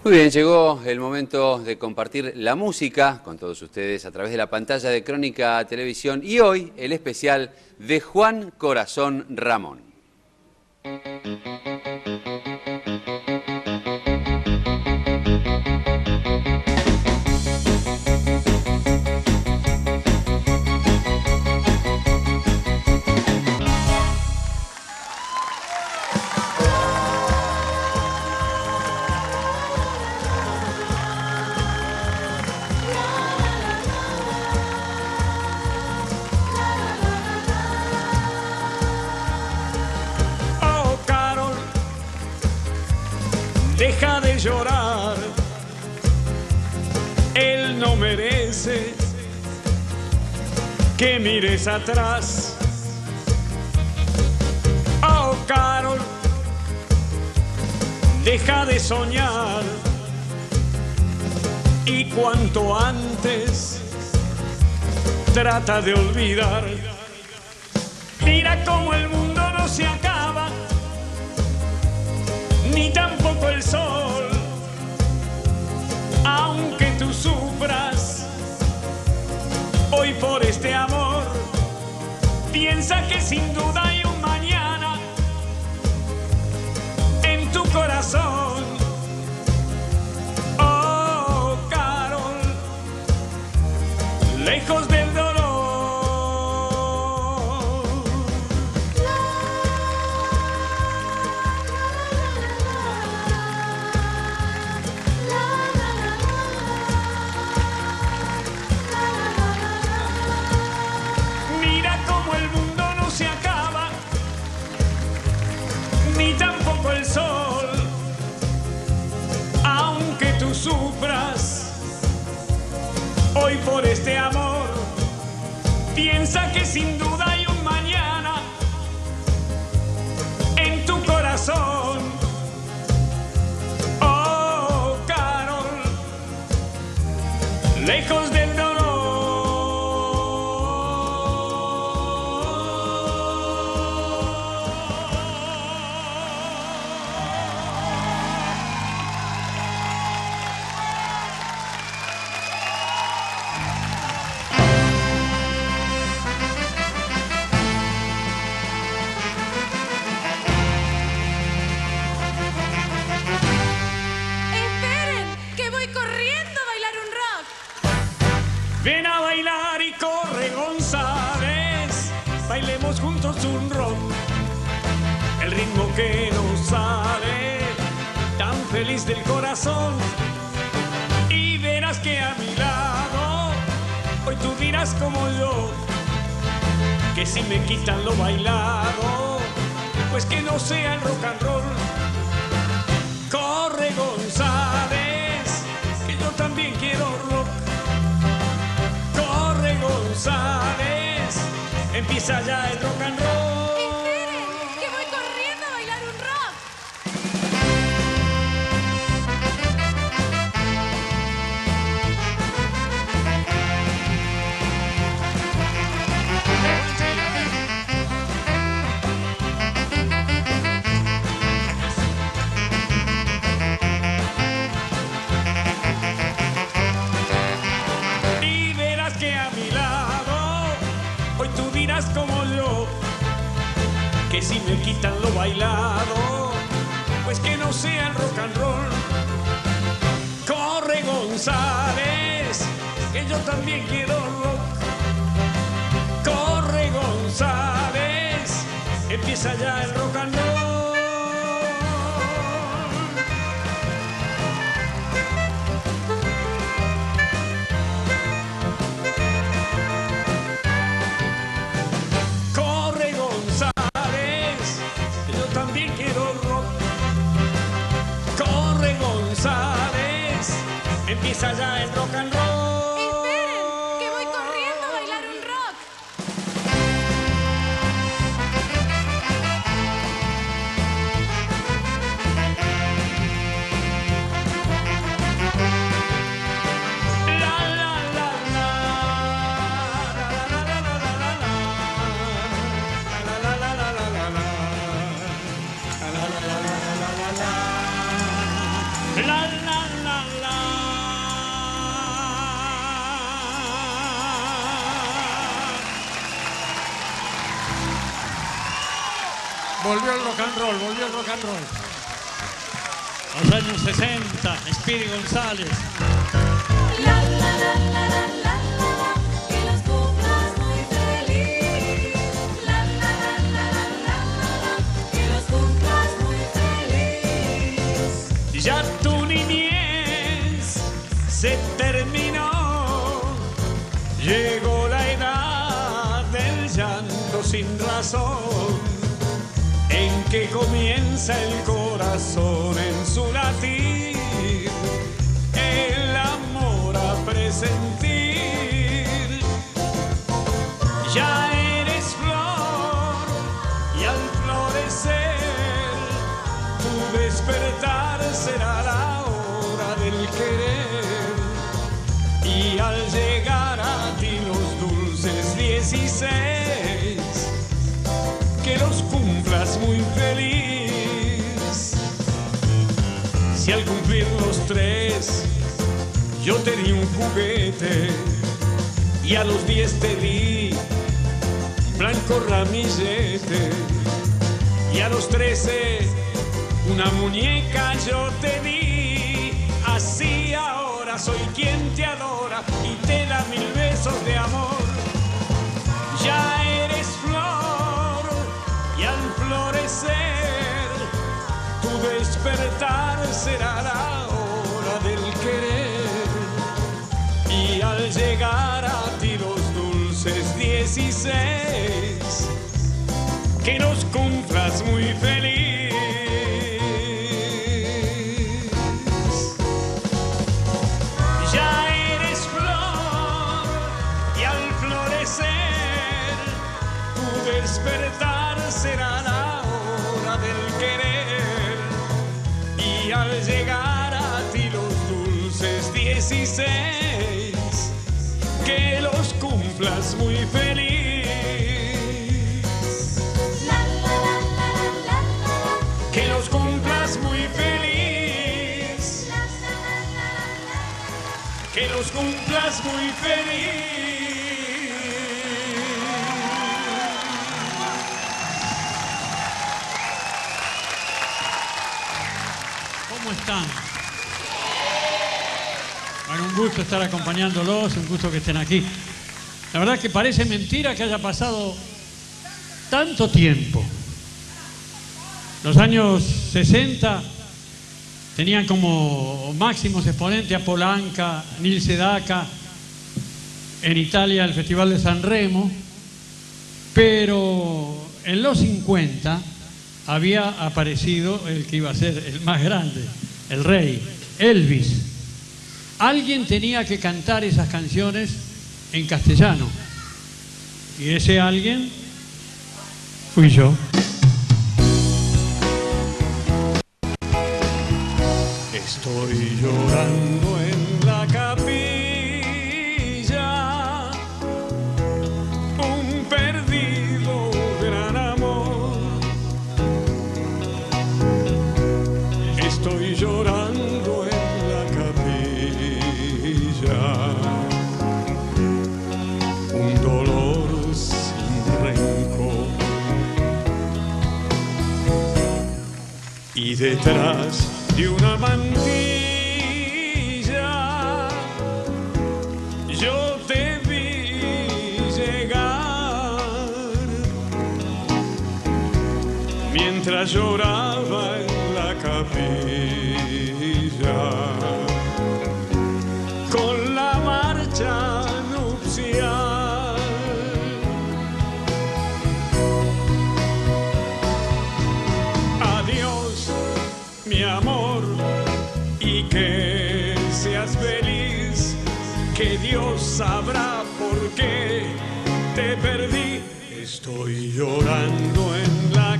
Muy bien, llegó el momento de compartir la música con todos ustedes a través de la pantalla de Crónica Televisión y hoy el especial de Juan Corazón Ramón. Deja de llorar, él no merece que mires atrás. Oh, Carol, deja de soñar y cuanto antes trata de olvidar. Mira cómo el mundo no se acaba, ni tampoco el sol, aunque tú sufras hoy por este amor. Piensa que sin duda hay un mañana en tu corazón. Oh, Carol, lejos del dolor. Ni tampoco el sol, aunque tú sufras hoy por este amor. Piensa que sin duda hay un mañana en tu corazón. Oh, Carol, lejos del dolor. Ven a bailar y corre, González, bailemos juntos un rock, el ritmo que nos sale tan feliz del corazón. Y verás que a mi lado hoy tú dirás como yo, que si me quitan lo bailado, pues que no sea el rock and roll. Corre, González, que yo también quiero rock. González, empieza ya el rock and roll. ¡Esperen! ¡Que voy corriendo a bailar un rock! Y verás que a mi lado hoy tú dirás como yo, que si me quitan lo bailado, pues que no sea el rock and roll. Corre, González, que yo también quiero rock. Corre, González, empieza ya el rock and roll. Empieza ya el rock and roll. ¡Esperen! ¡Que voy corriendo a bailar un rock! La la Volvió el rock and roll, volvió el rock and roll. Los años 60, Speedy González. La, la, la, la, la, la, la, que los cumplas muy feliz. La, la, la, la, la, la, que los cumplas muy feliz. Ya tu niñez se terminó, llegó la edad del llanto sin razón, en que comienza el corazón en su latir, el amor a presentir. Ya eres flor y al florecer tu despertar será la hora del querer, y al llegar a ti los dulces 16, que los cumplas muy feliz. Si al cumplir los 3 yo te di un juguete, y a los 10 te di un blanco ramillete, y a los 13 una muñeca yo te di, así ahora soy quien te adora y te da 1000 besos de amor. Ya eres flor y al florecer tu despertar será la hora del querer, y al llegar a ti los dulces 16, que los cumplas muy feliz. Ya eres flor y al florecer tu despertar será la hora del querer, y al llegar a ti los dulces 16, que los cumplas muy feliz. La, la, la, la, la, la, Que los cumplas muy feliz. Que los cumplas muy feliz. ¿Cómo están? Bueno, un gusto estar acompañándolos, un gusto que estén aquí. La verdad que parece mentira que haya pasado tanto tiempo. Los años 60 tenían como máximos exponentes a Polanca, Nil Sedaka, en Italia el Festival de San Remo, pero en los 50 había aparecido el que iba a ser el más grande, el rey, Elvis. Alguien tenía que cantar esas canciones en castellano, y ese alguien fui yo. Estoy llorando en la capilla, un perdido gran amor. Estoy llorando en la capilla, un dolor sin rencor. Y detrás de una mantilla yo te vi llegar, mientras lloraba en la capilla con la marcha nupcial. Adiós, mi amor, y que seas feliz, que Dios sabrá por qué te perdí. Estoy llorando en la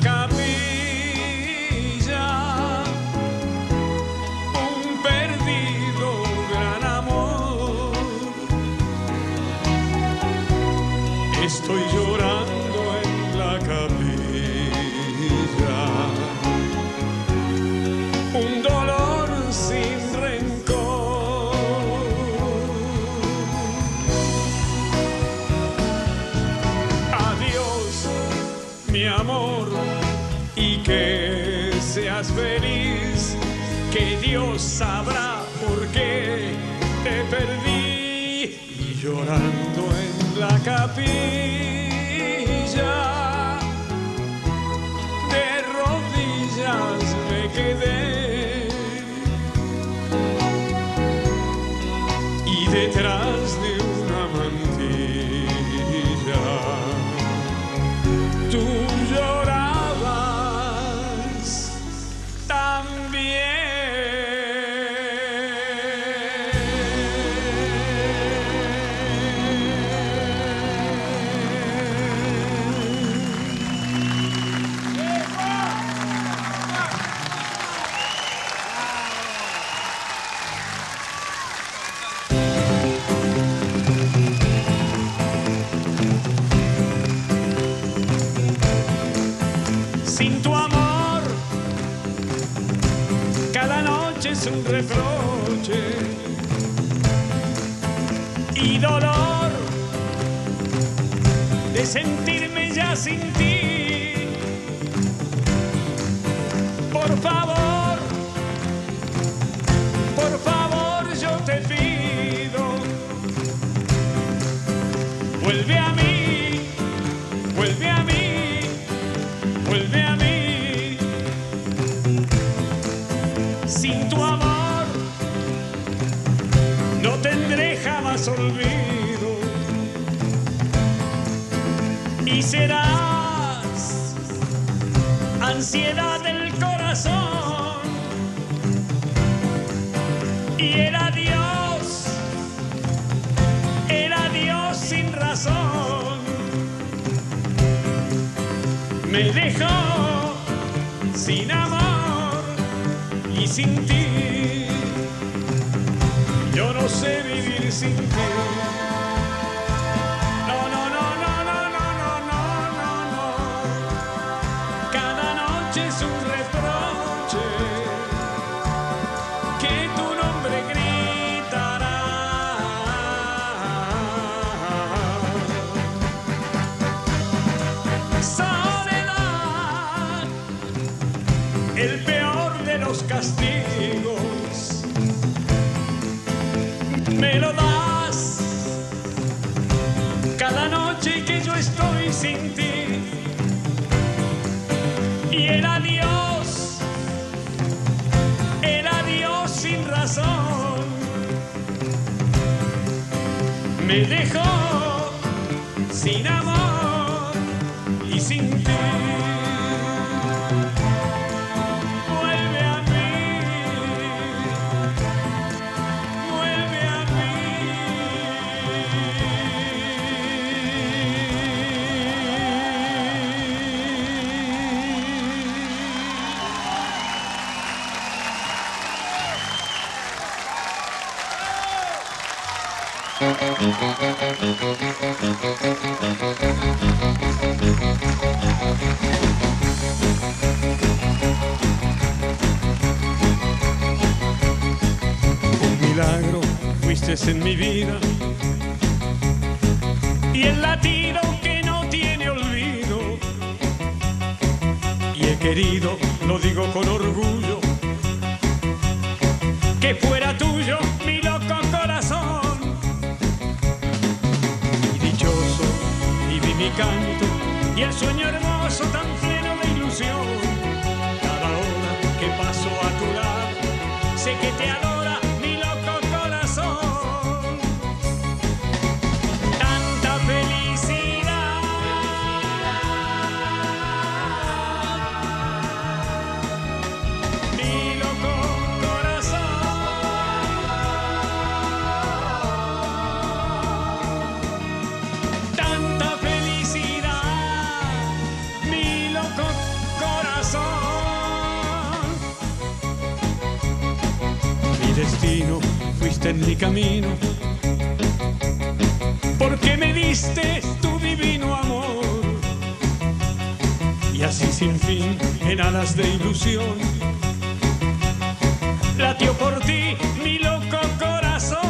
capilla, un perdido gran amor. Estoy llorando en la capilla, un dolor sin rencor. Adiós, mi amor. feliz, que Dios sabrá por qué te perdí. Y llorando en la capilla, de rodillas me quedé. Y detrás de una mantilla tú llorabas también. Sin tu amor, cada noche es un reproche y dolor de sentirme ya sin ti. Por favor, yo te pido, vuelve a mí, vuelve a mí, vuelve a mí. Sin tu amor no tendré jamás olvido y serás ansiedad del corazón y el adiós sin razón. Me dejó sin amor y sin ti. Yo no sé vivir sin ti. No, no, no, no, no, no, no, no, no, no. Cada noche es un reproche que tu nombre gritará. El peor de los castigos me lo das cada noche que yo estoy sin ti. Y el adiós sin razón me dejó sin amor y sin ti. Un milagro fuiste en mi vida y el latido que no tiene olvido. Y he querido, lo digo con orgullo, que fuera tuyo mi loco corazón. Y dichoso viví mi canto y el sueño hermoso tan pleno de ilusión. Cada hora que paso a tu lado sé que te adora mi loco corazón. Tanta felicidad, mi loco corazón. Tanta felicidad, mi loco corazón. Mi destino fuiste en mi camino, porque me diste tu divino amor. Y así sin fin, en alas de ilusión, latió por ti mi loco corazón.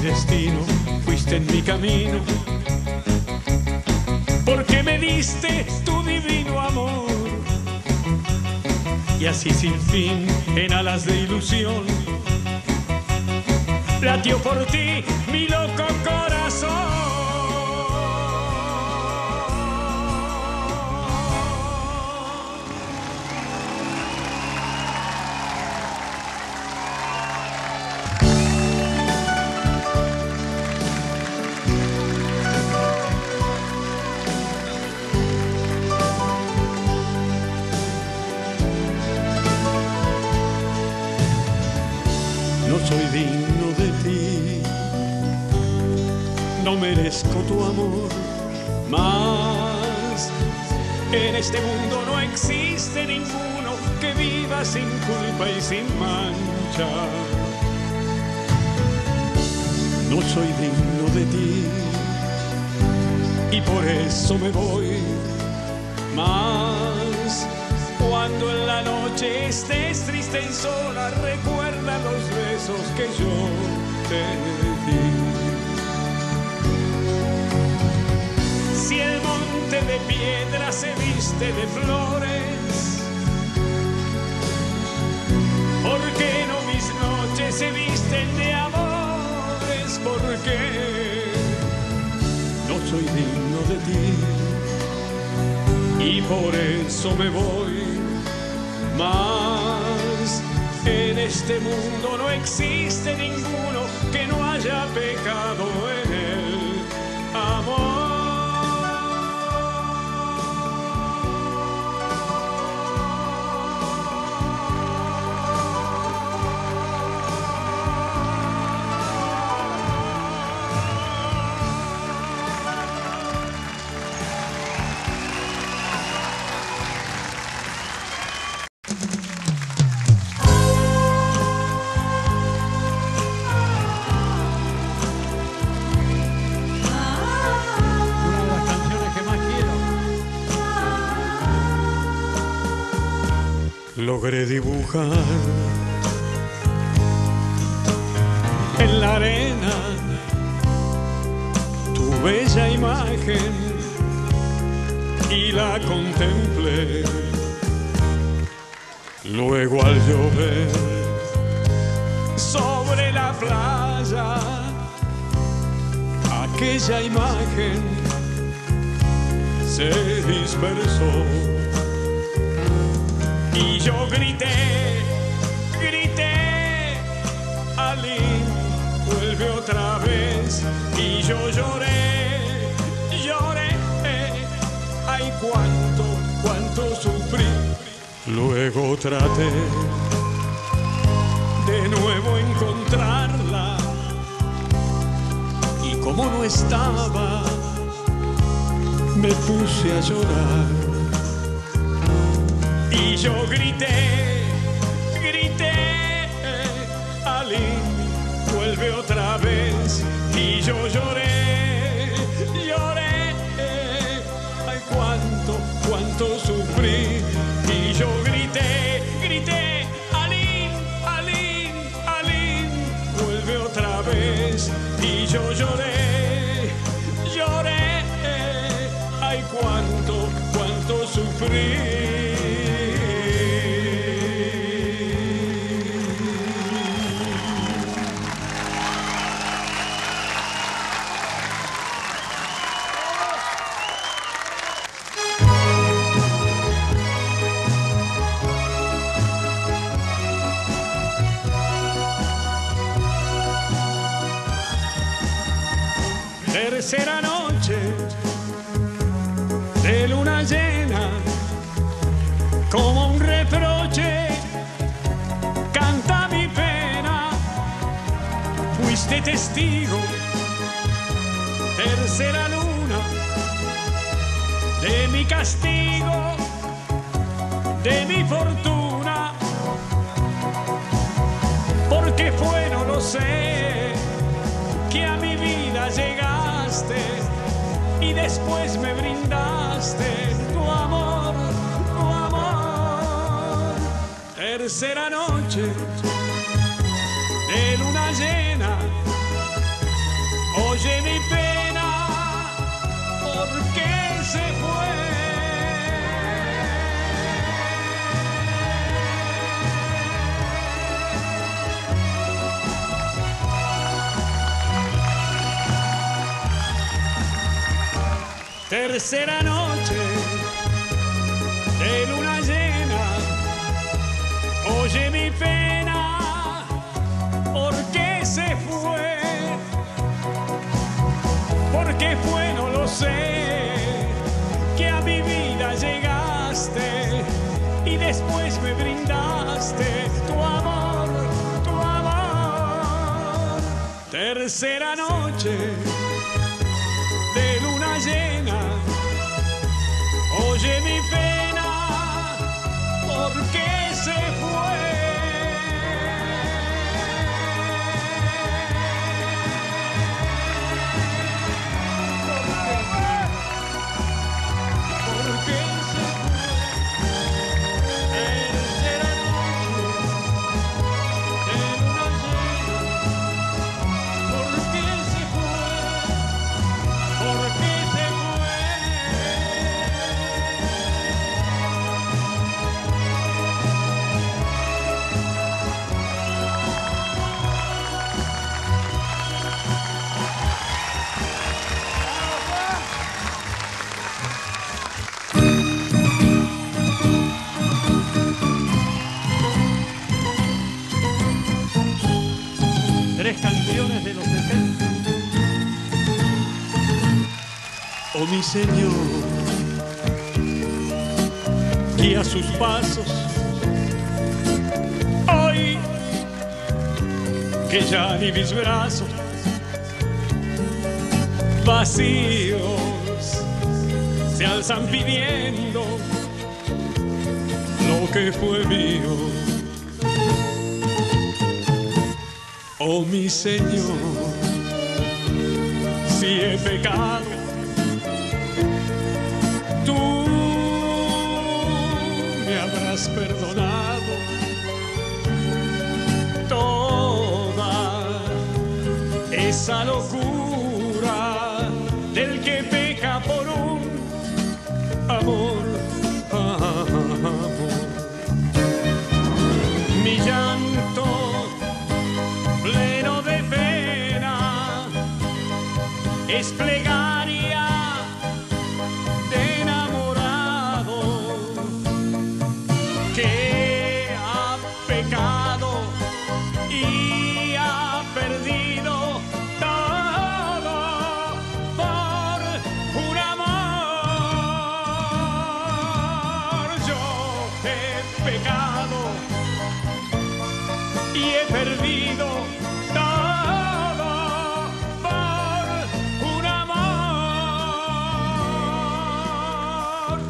destino, fuiste en mi camino, porque me diste tu divino amor. Y así sin fin, en alas de ilusión, latió por ti mi loco corazón. No soy digno de ti, no merezco tu amor, mas en este mundo no existe ninguno que viva sin culpa y sin mancha. No soy digno de ti y por eso me voy, mas cuando en la noche estés triste y sola, recuerda los besos que yo te di. Si el monte de piedra se viste de flores, ¿por qué no mis noches se visten de amores? Porque no soy digno de ti y por eso me voy. Mas en este mundo no existe ninguno que no haya pecado en el amor. Logré dibujar en la arena tu bella imagen y la contemplé. Luego al llover sobre la playa, aquella imagen se dispersó. Y yo grité, grité, Aline, vuelve otra vez. Y yo lloré, lloré, ay cuánto sufrí. Luego traté de nuevo encontrarla y como no estaba, me puse a llorar. Y yo grité, grité, Aline, vuelve otra vez. Y yo lloré, lloré, ay cuánto sufrí. Y yo grité, grité, Aline, Aline, Aline, vuelve otra vez. Y yo lloré, lloré, ay cuánto sufrí. Tercera noche de luna llena, como un reproche canta mi pena. Fuiste testigo, tercera luna, de mi castigo, de mi fortuna. ¿Por qué fue? No lo sé, que a mi vida llegaste y después me brindaste tu amor, tu amor. Tercera noche de luna llena, Tercera noche de luna llena, oye mi pena, ¿por qué se fue? ¿Por qué fue? No lo sé, que a mi vida llegaste y después me brindaste tu amor, tu amor. Tercera noche de luna llena, oye mi pena, ¿por qué se fue? ¿Por qué se fue? Tercera noche de luna llena, ¿por qué se fue? ¿Por qué se fue? Tres canciones de los 70. Oh mi Señor, guía sus pasos. Hoy que ya ni mis brazos vacíos se alzan pidiendo lo que fue mío. Oh mi Señor, si he pecado, tú me habrás perdonado. Toda esa locura del que peca por un amor, amor. Mi llanto pleno de pena es plegaria de enamorado que ha pecado y ha perdido todo por un amor. Yo he pecado y he perdido todo por un amor.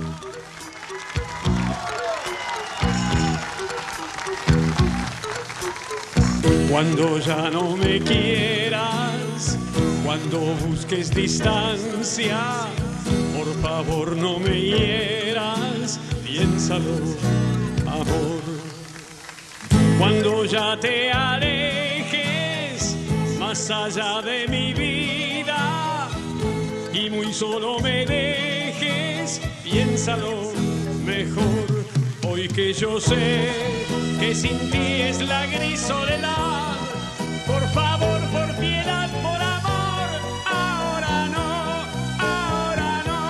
Cuando ya no me quieras, cuando busques distancia, por favor no me hieras, piénsalo, amor. Cuando ya te alejes más allá de mi vida y muy solo me dejes, piénsalo mejor. Hoy que yo sé que sin ti es la gris soledad, por favor, por piedad, por amor, ahora no, ahora no,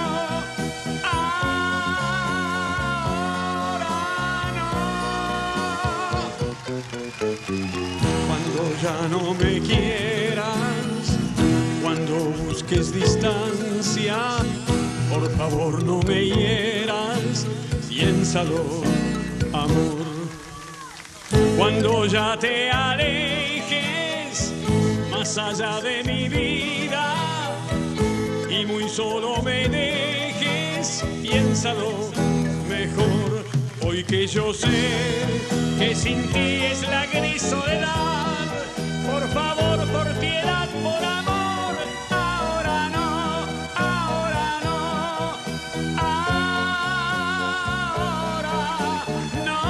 ahora no. Cuando ya no me quieras, cuando busques distancia, por favor no me hieras, piénsalo, amor. Cuando ya te alejes más allá de mi vida y muy solo me dejes, piénsalo mejor. Hoy que yo sé que sin ti es la gris soledad, por favor, por piedad, por amor, ahora no, ahora no, ahora no.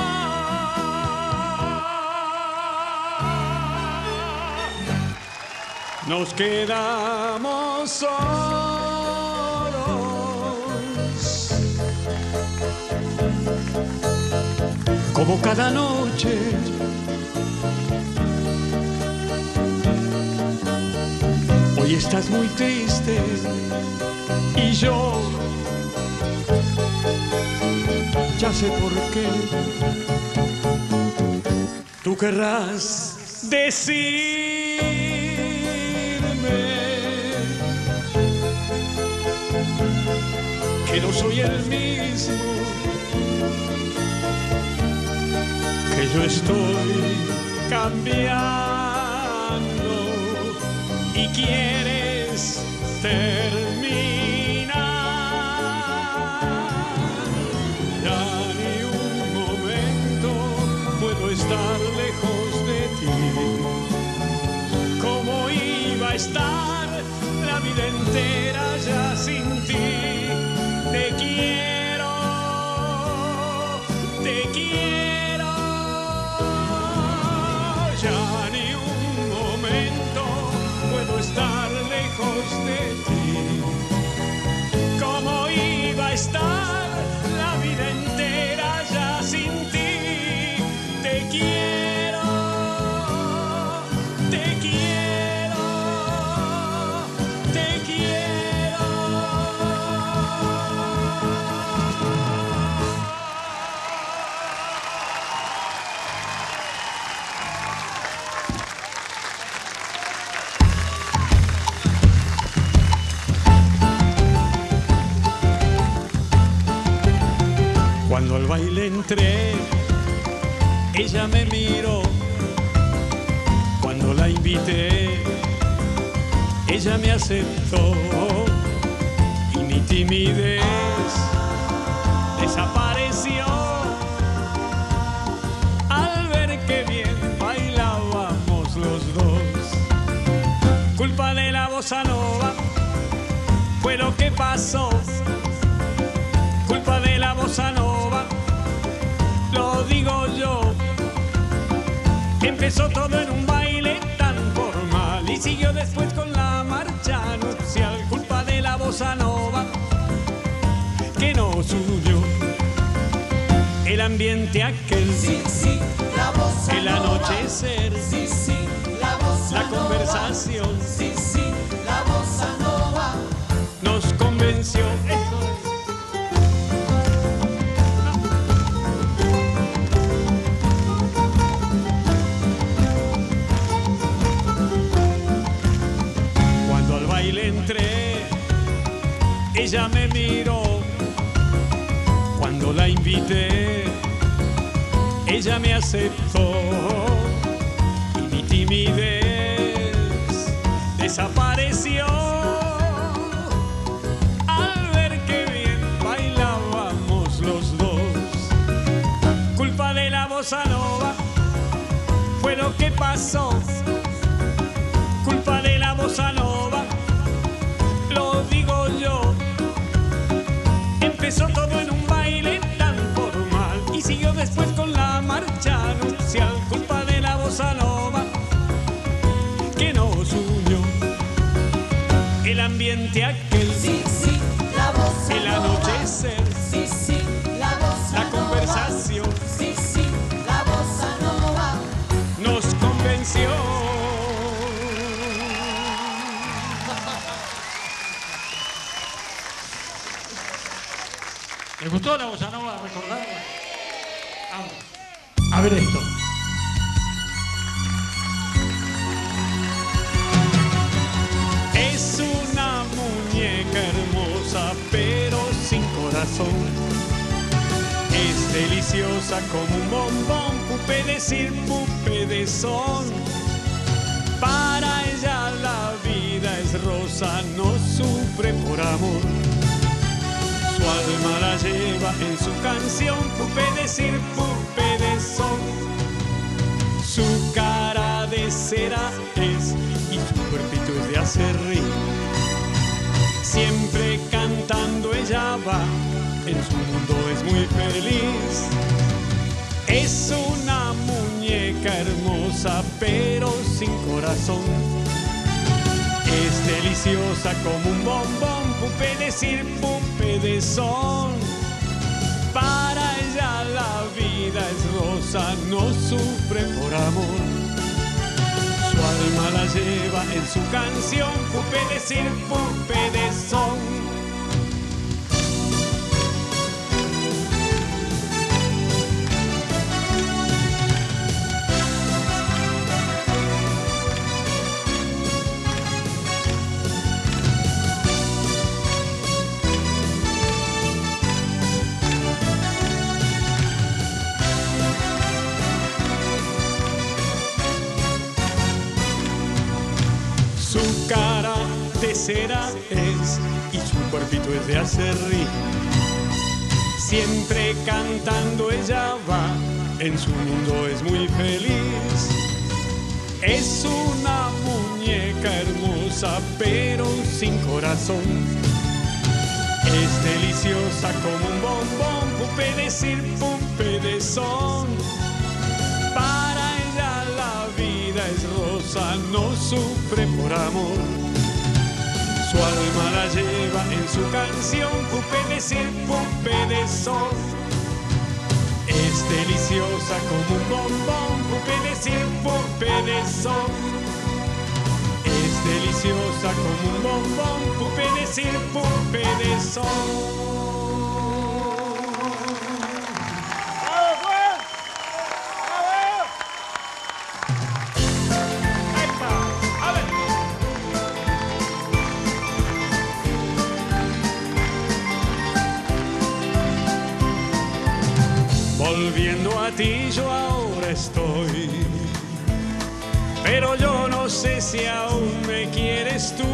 Nos quedamos solos, como cada noche. Hoy estás muy triste, Y yo ya sé por qué. Tú querrás decirme que no soy el mismo, que yo estoy cambiando y quieres terminar. Ya ni un momento puedo estar lejos de ti. ¿Cómo iba a estar la vida entera ya sin ti? Te quiero, te quiero. Ya ni un momento puedo estar lejos de ti. ¿Cómo iba a estar la vida entera ya sin ti? Te quiero, te quiero, te quiero. Cuando al baile entré, ella me miró. Cuando la invité, ella me aceptó. Y mi timidez desapareció al ver que bien bailábamos los dos. Culpa de la bossa nova fue lo que pasó. Culpa de la bossa nova, lo digo yo. Empezó todo en un baile tan formal y siguió después con la marcha nupcial. Culpa de la bossa nova, que no subió el ambiente aquel, Sí, sí, la bossa el nova. anochecer, Sí, sí, la bossa la nova. conversación Sí, sí, la bossa nova. nos convenció. Cuando al baile entré, ella me miró. Cuando la invité, ella me aceptó. Y mi timidez desapareció al ver que bien bailábamos los dos. Culpa de la bossa nova fue lo que pasó. Culpa de la bossa nova, lo digo yo. Empezó todo en un baile tan formal y siguió después con la marcha nupcial. Culpa de la bossa nova, que nos unió el ambiente aquel, Sí, sí, la bossa el nova. anochecer, Sí, sí, la bossa la nova. conversación Sí, sí, la bossa nova. nos convenció. ¿Les gustó la bossa nova? ¿Recordarla? Vamos. A ver esto. Es una muñeca hermosa pero sin corazón. Es deliciosa como un bombón, pupe de cir, pupe de son. Para ella la vida es rosa, no sufre por amor. Su alma la lleva en su canción, pupe de cir, pupe de son. Su cara de cera es y su cuerpito es de acerrín. Siempre cantando ella va, en su mundo es muy feliz. Es una muñeca hermosa pero sin corazón. Es deliciosa como un bombón, pupe de cir, pupe de son. Para ella la vida es rosa, no sufre por amor. Su alma la lleva en su canción, pupe de cir, pupe de son. cara de cera es y su cuerpito es de acerrín. Siempre cantando ella va, en su mundo es muy feliz. Es una muñeca hermosa pero sin corazón. Es deliciosa como un bombón, pupe de cir, pupe de son. Para ella la vida es rosa, no sufre por amor. Su alma la lleva en su canción, pupe de cir, pupe de sol. Es deliciosa como un bombón, pupe de cir, pupe de sol. Es deliciosa como un bombón, pupe de cir, pupe de sol. Volviendo a ti yo ahora estoy, pero yo no sé si aún me quieres tú.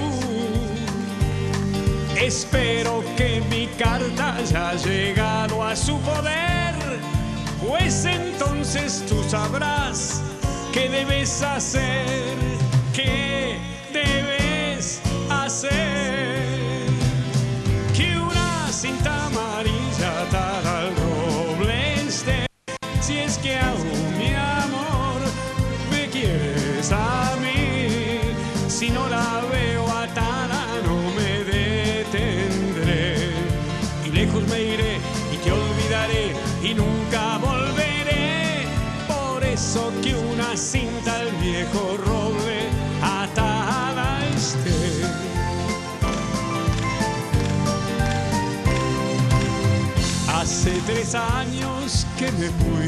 Espero que mi carta haya llegado a su poder, pues entonces tú sabrás qué debes hacer, qué debes hacer. Que una cinta amarilla atada al roble esté, si es que aún mi amor me quieres a mí. Si no la veo atada no me detendré, y lejos me iré y te olvidaré y nunca volveré. Por eso que una cinta al viejo roble atada esté. Hace 3 años que me fui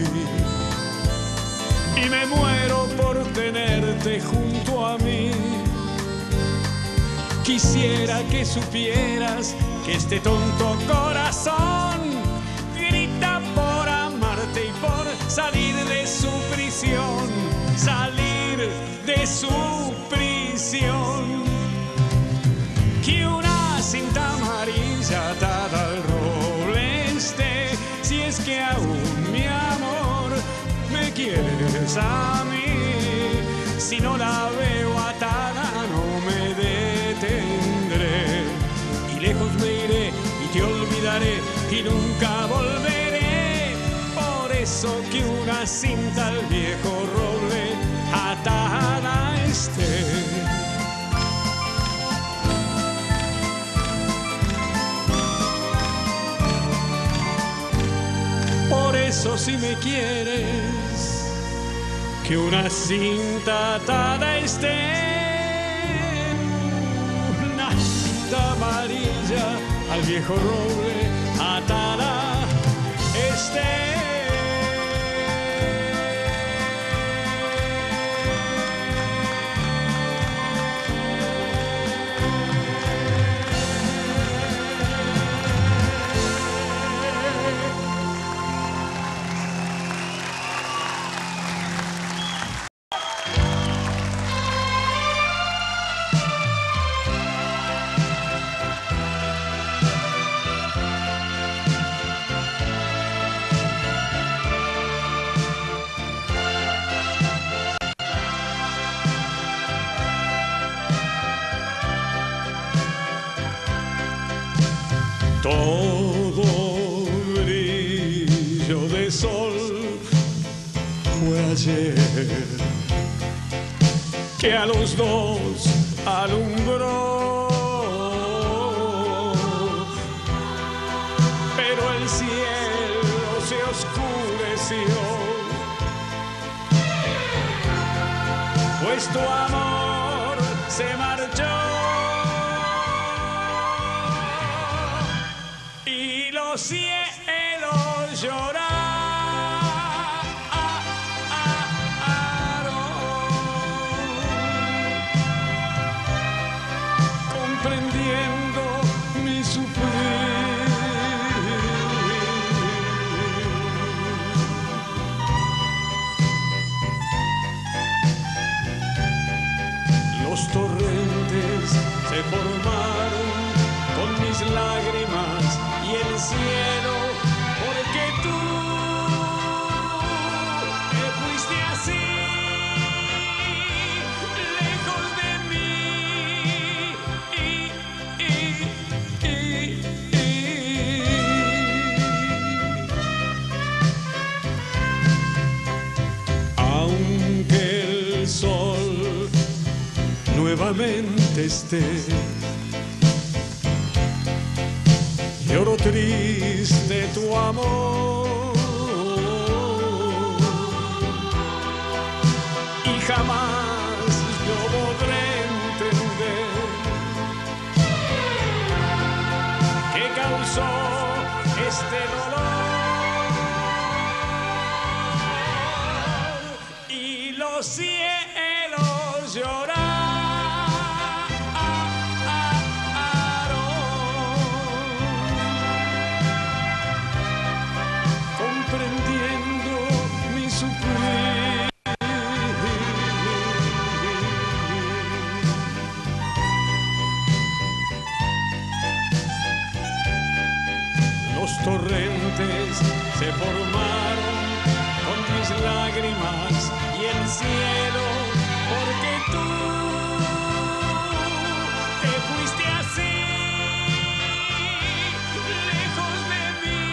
y me muero por tenerte junto a mí. Quisiera que supieras que este tonto corazón grita por amarte y por salir de su prisión, salir de su prisión. Que una cinta amarilla atada al roble esté, si es que aún mi amor me quieres a mí. Si no la veo atada no me detendré, y lejos me iré y te olvidaré y nunca volveré. Por eso que una cinta al viejo roble atada esté. Por eso si me quieres, que una cinta atada esté, una cinta amarilla al viejo roble atada esté. Todo brillo de sol fue ayer, que a los dos alumbró, pero el cielo se oscureció, pues tu amor se marchó. Los cielos lloraron, comprendiendo mi sufrir. Los torrentes se formaron con mis lágrimas y el cielo, porque tú te fuiste así, lejos de mí. Aunque el sol nuevamente esté, lloro triste tu amor y jamás yo podré entender qué causó este dolor y los cielos lloraron comprendiendo mi sufrir. Los torrentes se formaron con mis lágrimas y el cielo, porque tú te fuiste así, lejos de mí.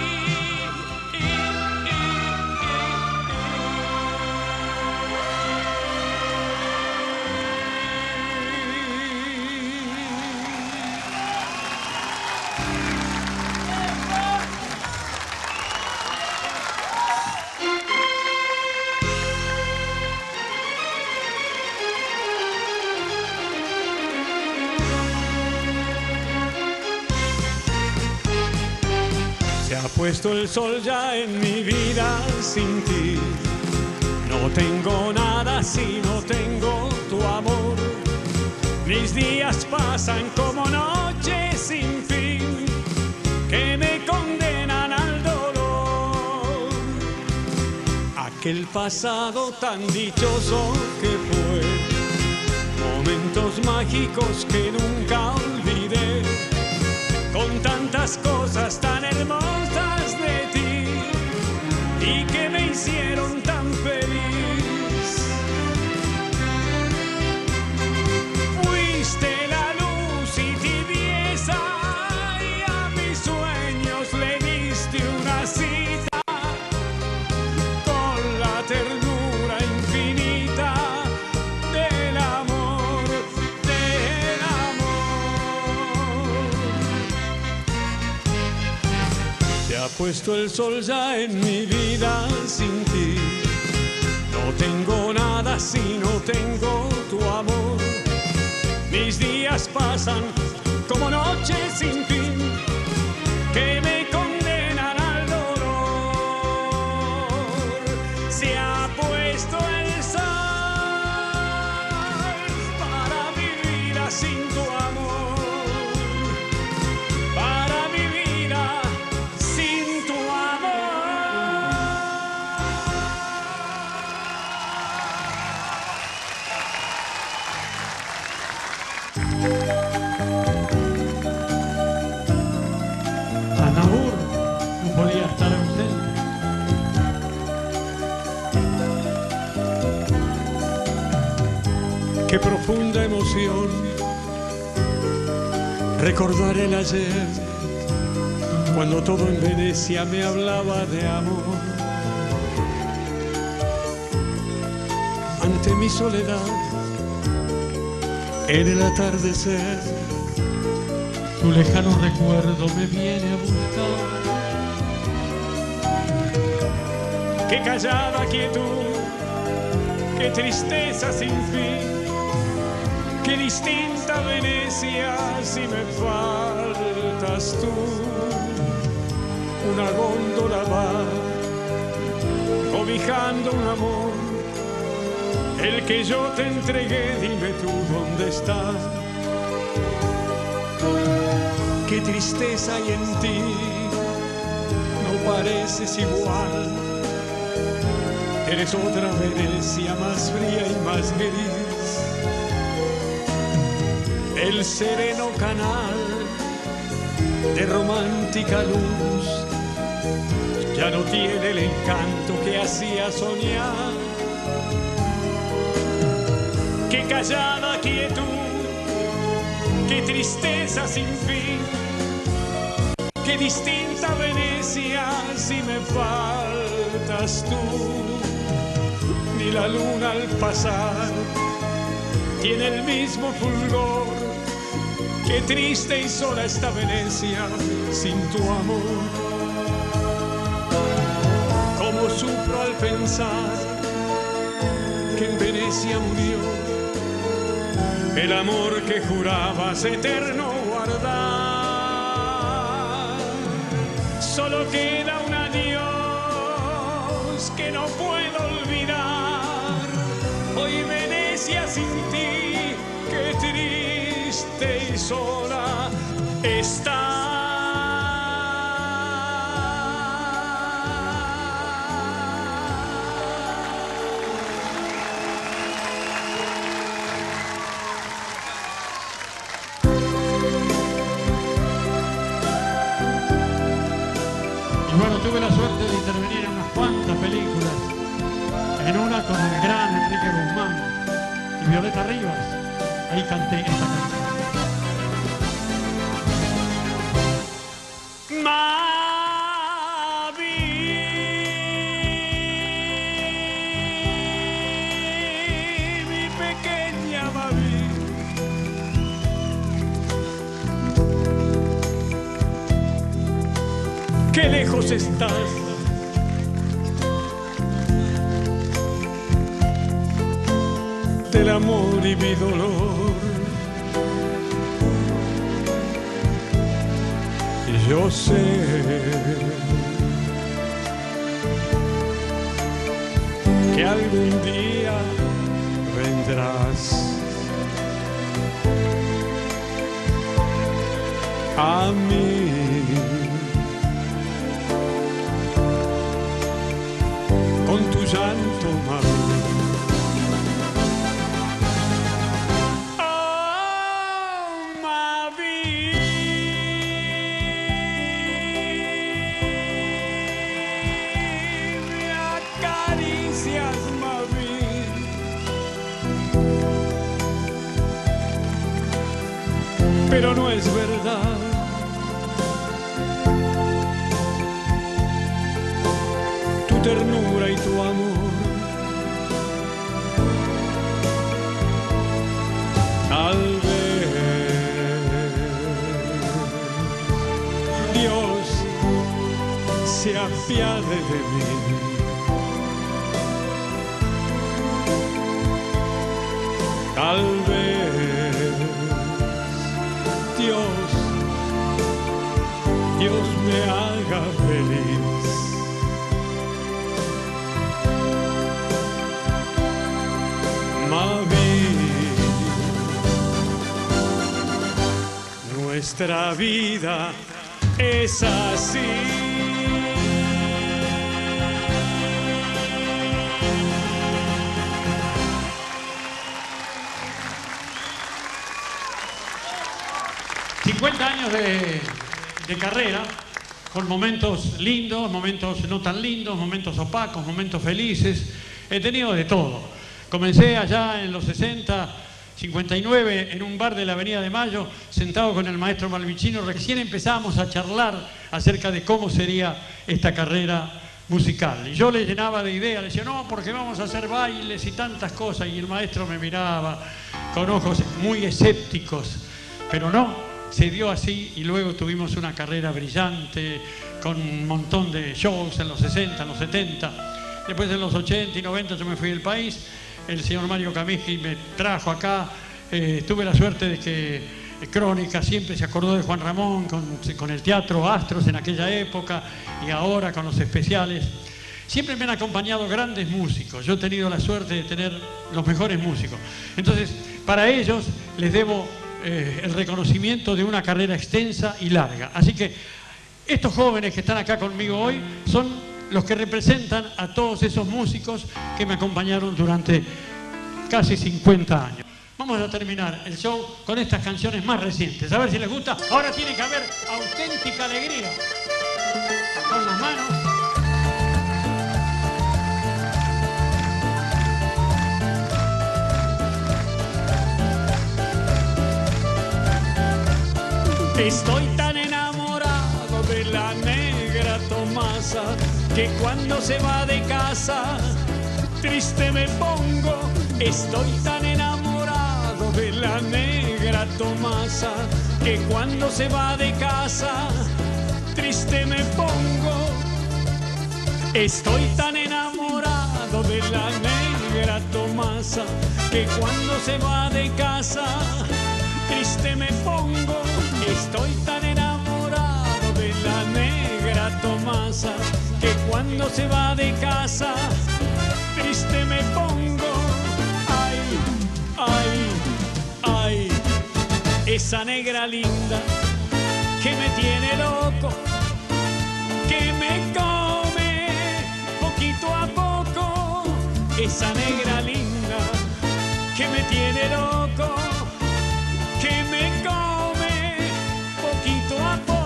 Se ha puesto el sol ya en mi vida sin ti. No tengo nada si no tengo tu amor. Mis días pasan como noches sin fin que me condenan al dolor. Aquel pasado tan dichoso que fue, momentos mágicos que nunca olvidé, con tantas cosas tan hermosas de ti y que me hicieron tan feliz. Fuiste la luz y tibieza y a mis sueños le diste una cita con la ternura infinita del amor, del amor. Se ha puesto el sol ya en mi vida sin ti. No tengo nada si no tengo tu amor. Mis días pasan como noches sin fin que me condenan al dolor. Se ha puesto el sol para vivir sin tu amor, para vivir sin tu amor. Anabur no podía estar ausente. Qué profunda emoción recordar el ayer, cuando todo en Venecia me hablaba de amor. Ante mi soledad, en el atardecer, Tu lejano recuerdo me viene a buscar. qué callada quietud, qué tristeza sin fin, qué distinta Venecia si me faltas tú. Una góndola va cobijando un amor, el que yo te entregué, dime tú dónde está. Qué tristeza hay en ti, no pareces igual. Eres otra Venecia más fría y más gris. el sereno canal de romántica luz ya no tiene el encanto que hacía soñar. Qué callada quietud, qué tristeza sin fin, qué distinta Venecia si me faltas tú. Ni la luna al pasar tiene el mismo fulgor, qué triste y sola está Venecia sin tu amor. Cómo sufro al pensar que en Venecia murió el amor que jurabas eterno guardar. Solo queda un adiós que no puedo olvidar. Hoy Venecia sin ti, qué triste y sola está. Bueno, tuve la suerte de intervenir en unas cuantas películas. En una con el gran Enrique Guzmán y Violeta Rivas. Ahí canté esta canción. Mavi, mi pequeña Mavi, qué lejos estás. Del amor y mi dolor, y yo sé que algún día vendrás a mí. Con tu llanto, Mavi. Pero no es verdad. Tu ternura y tu amor, tal vez Dios se apiade de mí. Tal vez Dios me haga feliz. Mavi, nuestra vida es así. Años de carrera, con momentos lindos, momentos no tan lindos, momentos opacos, momentos felices. He tenido de todo. Comencé allá en los 60, 59, en un bar de la Avenida de Mayo, sentado con el maestro Malvicino. Recién empezamos a charlar acerca de cómo sería esta carrera musical. Y yo le llenaba de ideas, le decía, no, porque vamos a hacer bailes y tantas cosas. Y el maestro me miraba con ojos muy escépticos, pero no. Se dio así y luego tuvimos una carrera brillante con un montón de shows en los 60, en los 70. Después en los 80 y 90 yo me fui del país. El señor Mario Kaminsky me trajo acá. Tuve la suerte de que Crónica siempre se acordó de Juan Ramón con el Teatro Astros en aquella época y ahora con los especiales. Siempre me han acompañado grandes músicos. Yo he tenido la suerte de tener los mejores músicos. Entonces, para ellos les debo el reconocimiento de una carrera extensa y larga. Así que estos jóvenes que están acá conmigo hoy son los que representan a todos esos músicos que me acompañaron durante casi 50 años. Vamos a terminar el show con estas canciones más recientes. A ver si les gusta. Ahora tiene que haber auténtica alegría. Con las manos. Estoy tan enamorado de la negra Tomasa que cuando se va de casa triste me pongo. Estoy tan enamorado de la negra Tomasa que cuando se va de casa triste me pongo. Estoy tan enamorado de la negra Tomasa que cuando se va de casa triste me pongo. Estoy tan enamorado de la negra Tomasa que cuando se va de casa triste me pongo. Ay, ay, ay, esa negra linda que me tiene loco, que me come poquito a poco. Esa negra linda que me tiene loco, que me come poquito a poco.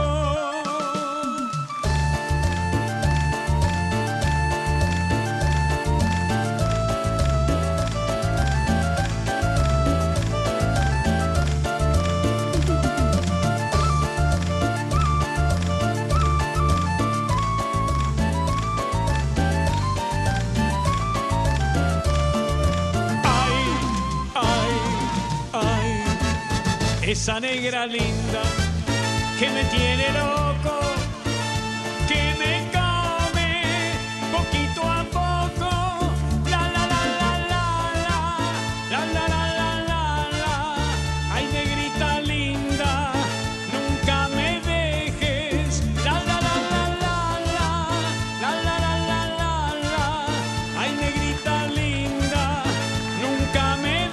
Ay, ay, ay, esa negra linda que me tiene loco, que me come poquito a poco. La la la la la la, la la la la la la. Ay, negrita linda, nunca me dejes. La la la la la la, la la la la la la. Ay, negrita linda, nunca me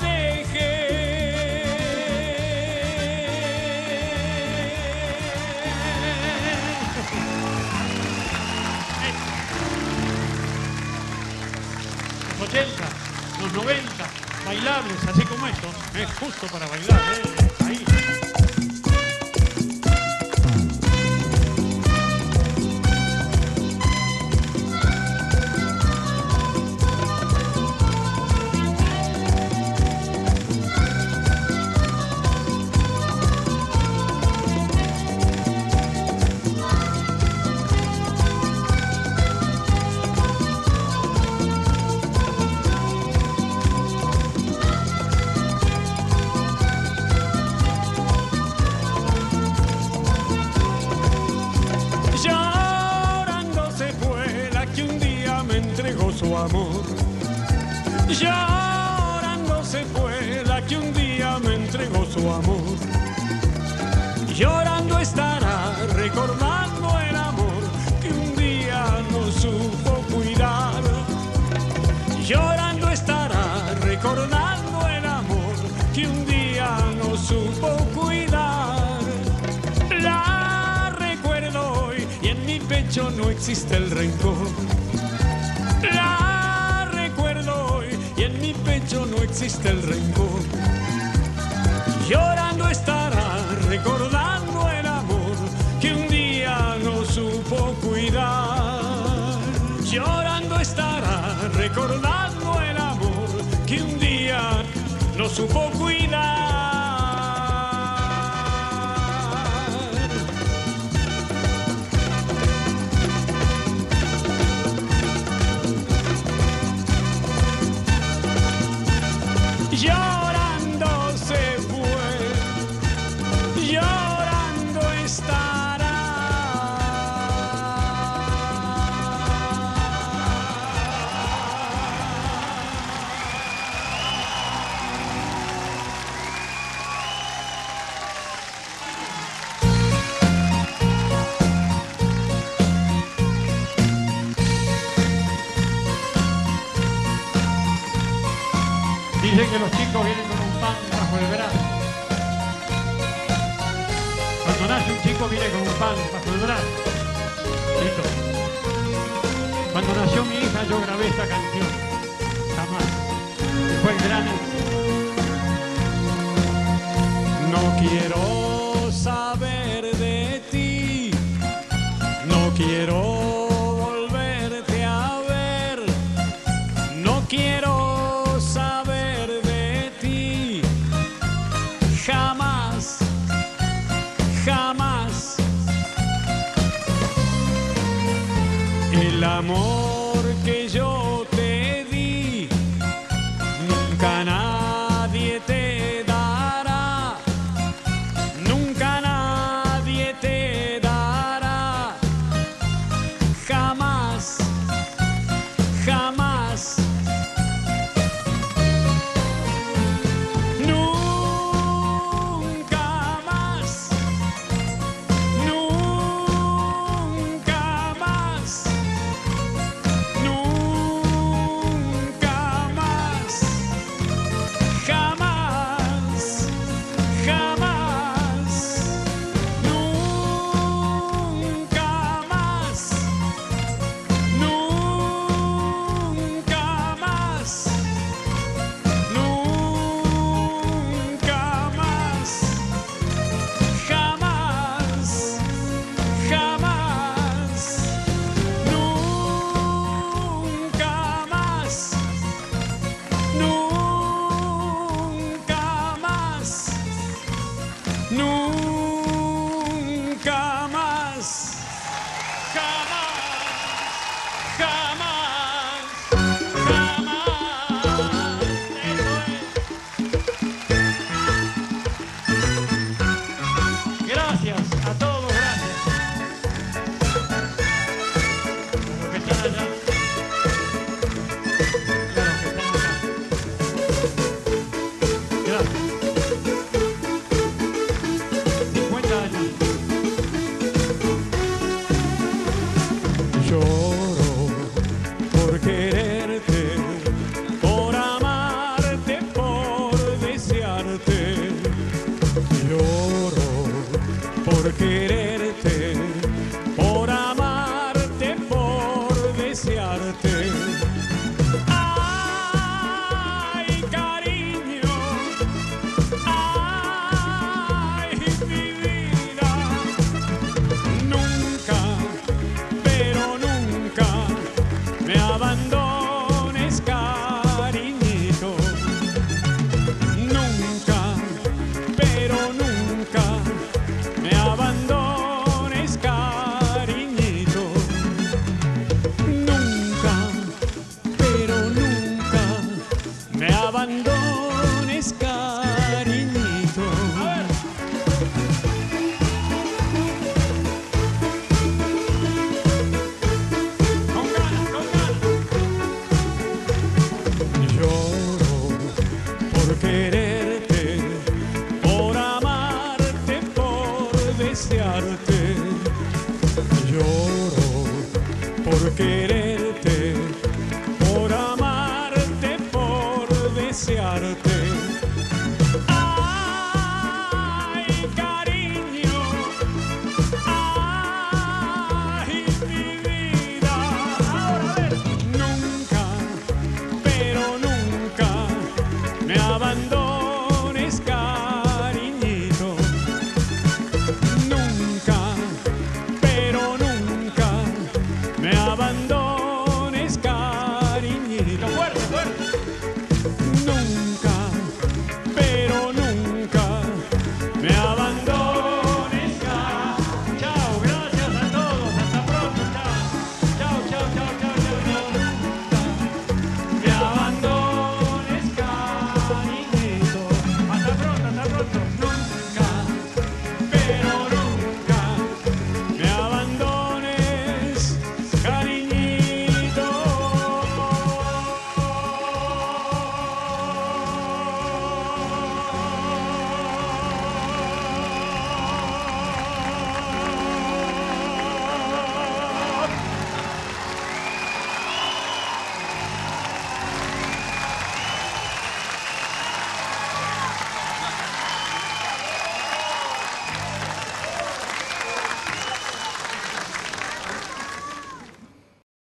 Los 80, los 90, bailables, así como estos. Es justo para bailar, ahí. Llorando se fue la que un día me entregó su amor. Llorando se fue la que un día me entregó su amor. Llorando estará recordando el amor que un día no supo cuidar. Llorando estará recordando el amor que un día no supo cuidar. La recuerdo hoy y en mi pecho no existe el rencor. La recuerdo hoy y en mi pecho no existe el rencor. Llorando estará recordando el amor que un día no supo cuidar. Llorando estará recordando el amor que un día no supo cuidar. Llorando se fue, llorando estará. Dicen que los chicos vienen con un pan bajo el brazo. Cuando nace un chico viene con un pan bajo el brazo. Listo. Cuando nació mi hija yo grabé esta canción. Jamás. Que fue el gran éxito. quiero saber de ti, no quiero volverte a ver, no quiero saber de ti, jamás, jamás. El amor que yo te di, nunca nadie te dará, nunca nadie te dará, jamás, jamás. Nunca más, nunca más, nunca más, jamás, jamás, nunca más, nunca más, nunca más, jamás, jamás, nunca más, nunca más, nunca más, jamás, jamás, jamás. Eso es. Gracias a todos, gracias. Los que están allá. Y a los que están acá. Gracias. 50 años. Lloro por quererte, por amarte, por desearte. Lloro por quererte, por amarte, por desearte. Ay, cariño, ay, mi vida, nunca, pero nunca me abandones, cariñito. Nunca, pero nunca me abandones, cariñito. Nunca, pero nunca me abandones, cariñito. A ver. Con ganas, con ganas. Lloro por quererte, por amarte, por desearte. Lloro por querer